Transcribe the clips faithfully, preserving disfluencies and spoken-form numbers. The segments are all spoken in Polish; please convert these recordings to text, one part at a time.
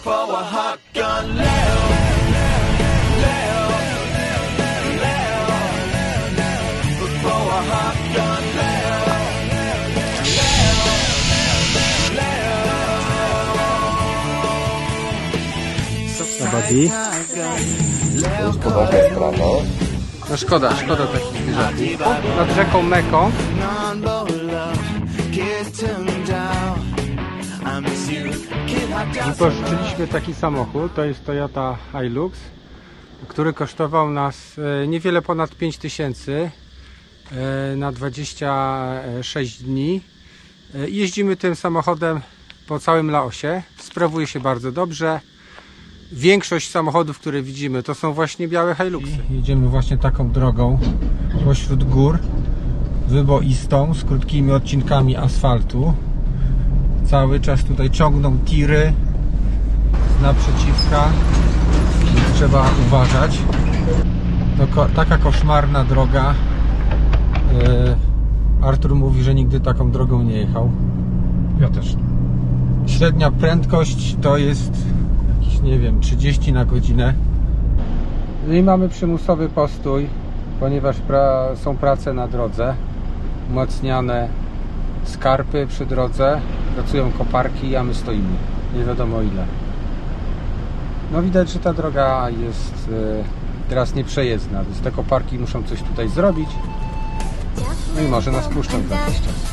เพราะว่าฮักกันแล้วแล้วแล้วเพราะว่าฮักกันแล้ว Zabadi. Gospodarza jest rano. No szkoda, szkoda takich zwierząt. Nad rzeką Mekong. Wypożyczyliśmy taki samochód, to jest Toyota Hilux, który kosztował nas niewiele ponad pięć tysięcy na dwadzieścia sześć dni. Jeździmy tym samochodem po całym Laosie, sprawuje się bardzo dobrze. Większość samochodów, które widzimy, to są właśnie białe Hiluxy. Jedziemy właśnie taką drogą pośród gór, wyboistą, z krótkimi odcinkami asfaltu. Cały czas tutaj ciągną tiry z naprzeciwka, więc trzeba uważać. To ko taka koszmarna droga. Yy, Artur mówi, że nigdy taką drogą nie jechał. Ja też. Średnia prędkość to jest, nie wiem, trzydzieści na godzinę. No i mamy przymusowy postój, ponieważ pra są prace na drodze, umacniane skarpy przy drodze, pracują koparki, a my stoimy, nie wiadomo ile. No widać, że ta droga jest e, teraz nieprzejezdna, więc te koparki muszą coś tutaj zrobić. No i może nas puszczą za jakiś czas.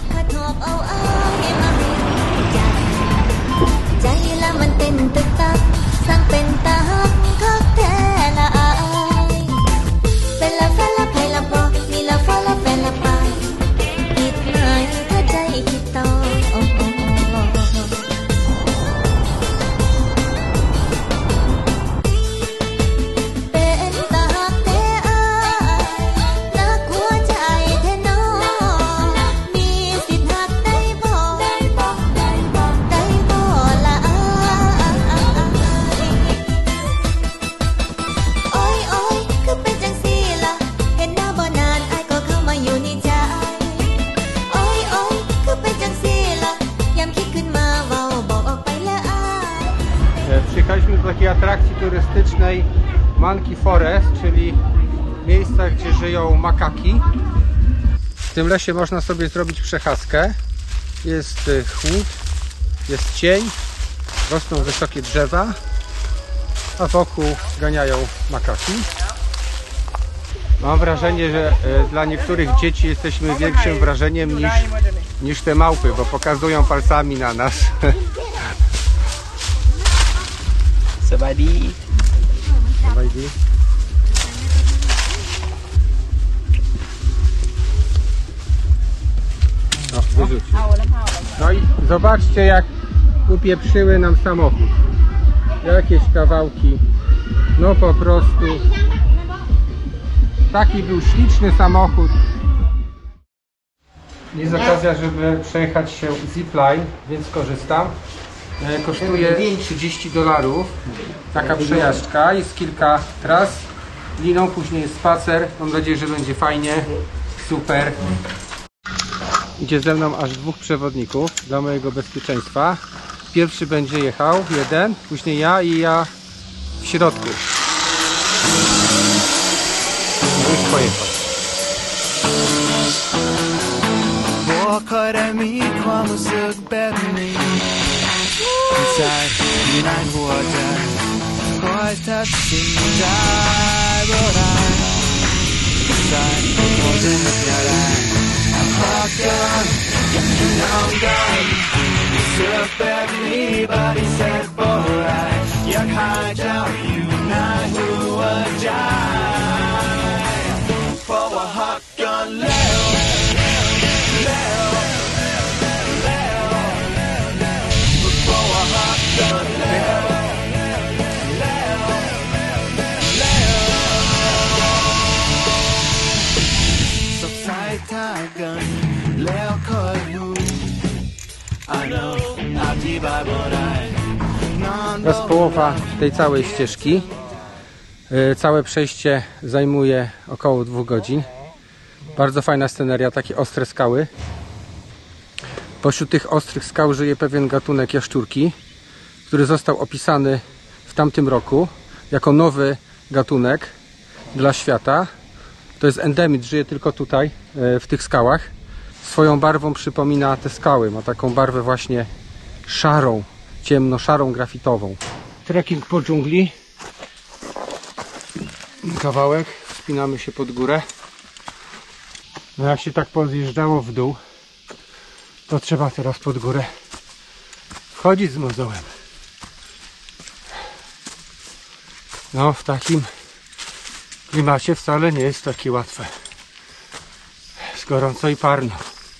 Przyjechaliśmy do takiej atrakcji turystycznej Monkey Forest, czyli miejsca, gdzie żyją makaki. W tym lesie można sobie zrobić przechadzkę. Jest chłód, jest cień, rosną wysokie drzewa, a wokół ganiają makaki. Mam wrażenie, że dla niektórych dzieci jesteśmy większym wrażeniem niż, niż te małpy, bo pokazują palcami na nas. Sabadi. Sabadi. No, wyrzucił. No i zobaczcie, jak upieprzyły nam samochód. Jakieś kawałki. No po prostu. Taki był śliczny samochód. Jest okazja, żeby przejechać się zipline, więc korzystam. Kosztuje trzydzieści dolarów taka przejażdżka, jest kilka tras liną, później jest spacer. Mam nadzieję, że będzie fajnie, super. Idzie ze mną aż dwóch przewodników dla mojego bezpieczeństwa. Pierwszy będzie jechał, jeden, później ja i ja w środku. No już pojechał. Inside, you know what I always touch inside, but I inside, wasn't your eye. I'm fucked up, you know I'm done. You serve at me, but he said, alright. Jak hajdział, you know who was I. For a hot gun, Leo, Leo. To jest połowa tej całej ścieżki. Całe przejście zajmuje około dwóch godzin. Bardzo fajna sceneria, takie ostre skały. Pośród tych ostrych skał żyje pewien gatunek jaszczurki, który został opisany w tamtym roku jako nowy gatunek dla świata. To jest endemit, żyje tylko tutaj, w tych skałach. Swoją barwą przypomina te skały, ma taką barwę właśnie szarą, ciemno-szarą, grafitową. Trekking po dżungli. Kawałek, wspinamy się pod górę. No jak się tak pozjeżdżało w dół, to trzeba teraz pod górę wchodzić z mozołem. No w takim klimacie wcale nie jest takie łatwe. Jest gorąco i parno.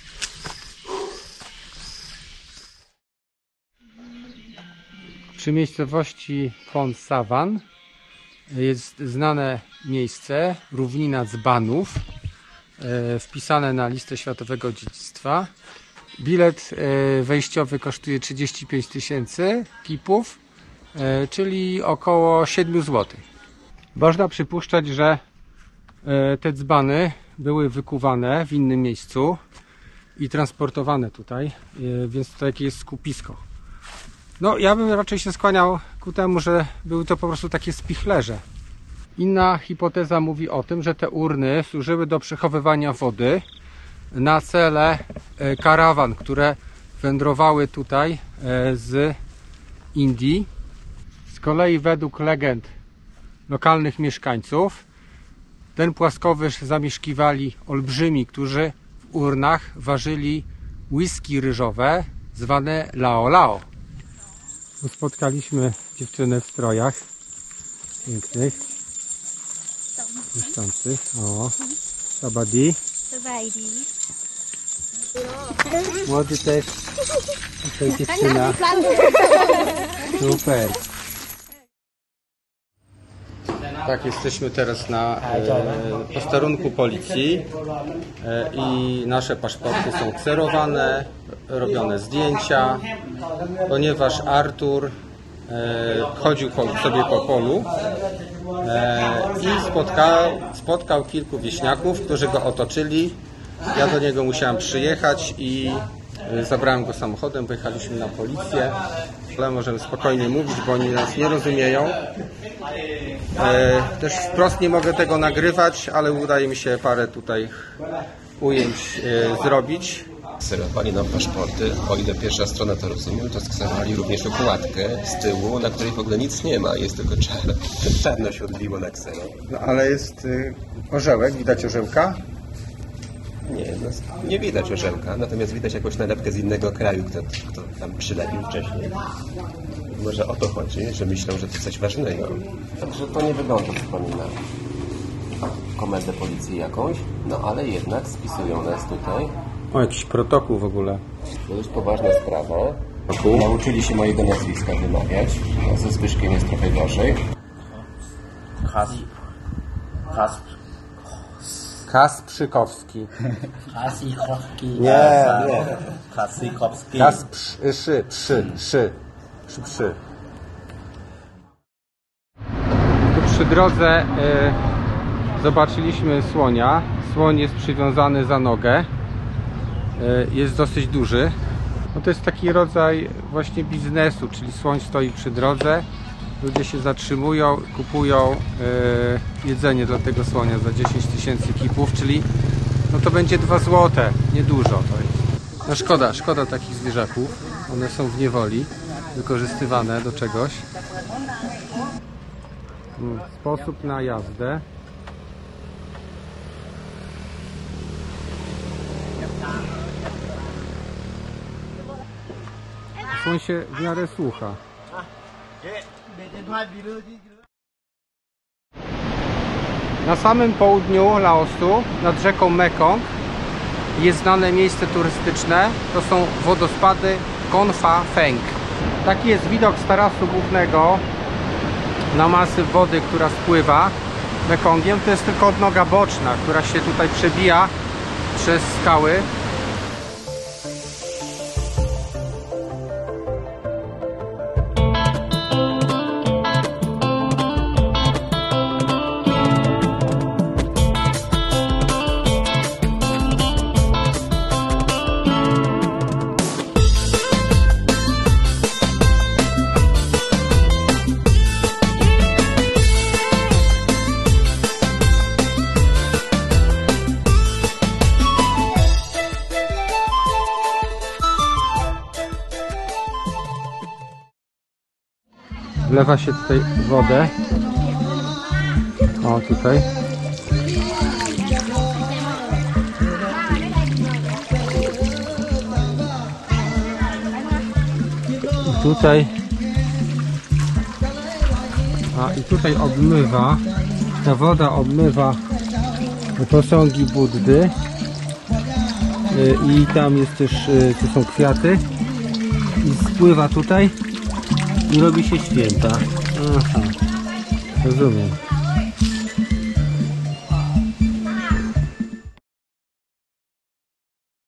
Przy miejscowości Fond Savan jest znane miejsce, równina dzbanów, e, wpisane na listę światowego dziedzictwa. Bilet e, wejściowy kosztuje trzydzieści pięć tysięcy kipów, e, czyli około siedem złotych. Można przypuszczać, że e, te dzbany były wykuwane w innym miejscu i transportowane tutaj, e, więc to takie jest skupisko. No, ja bym raczej się skłaniał ku temu, że były to po prostu takie spichlerze. Inna hipoteza mówi o tym, że te urny służyły do przechowywania wody na cele karawan, które wędrowały tutaj z Indii. Z kolei według legend lokalnych mieszkańców ten płaskowyż zamieszkiwali olbrzymi, którzy w urnach ważyli whisky ryżowe zwane lao lao. Spotkaliśmy dziewczynę w strojach pięknych, błyszczących. O, Sabadi. Młody też. Tutaj dziewczyna. Super. Tak, jesteśmy teraz na e, posterunku policji e, i nasze paszporty są kserowane, robione zdjęcia, ponieważ Artur e, chodził po, sobie po polu e, i spotkał, spotkał kilku wieśniaków, którzy go otoczyli. Ja do niego musiałem przyjechać i e, zabrałem go samochodem, pojechaliśmy na policję, ale możemy spokojnie mówić, bo oni nas nie rozumieją. E, też wprost nie mogę tego nagrywać, ale udaje mi się parę tutaj ujęć e, zrobić. Skserowali nam paszporty, o ile pierwsza strona to rozumiem, to skserowali również okładkę z tyłu, na której w ogóle nic nie ma, jest tylko czarno. Czarno się odbiło na ksero. No ale jest y, orzełek, widać orzełka? Nie, no, nie widać orzełka, natomiast widać jakąś nalepkę z innego kraju, kto, kto tam przylepił wcześniej. Może o to chodzi, że myślą, że to coś ważnego. Także to nie wygląda, przypomina komendę policji jakąś, no ale jednak spisują nas tutaj. O, jakiś protokół w ogóle. To już poważna sprawa. Nauczyli się mojego nazwiska wymawiać. Ze Zbyszkiem jest trochę gorzej. Kas... Kas... Kasprzykowski. Kasikowski. Nie, nie. Kasikowski. Kasprzy, przy, przy, przy, przy. Tu przy drodze y, zobaczyliśmy słonia. Słoń jest przywiązany za nogę. Y, jest dosyć duży. No to jest taki rodzaj właśnie biznesu, czyli słoń stoi przy drodze. Ludzie się zatrzymują, kupują y, jedzenie dla tego słonia za dziesięć tysięcy kipów, czyli no to będzie dwa złote, niedużo to jest. No szkoda, szkoda takich zwierzaków. One są w niewoli, wykorzystywane do czegoś. Sposób na jazdę. Słoń się w miarę słucha. Na samym południu Laosu, nad rzeką Mekong, jest znane miejsce turystyczne. To są wodospady Kon Pha Pheng. Taki jest widok z tarasu głównego na masyw wody, która spływa Mekongiem. To jest tylko odnoga boczna, która się tutaj przebija przez skały. Wlewa się tutaj wodę. O, tutaj. I tutaj. A i tutaj obmywa. Ta woda obmywa posągi Buddy. I tam jest też, tu są kwiaty. I spływa tutaj. I robi się święta. Aha. Rozumiem.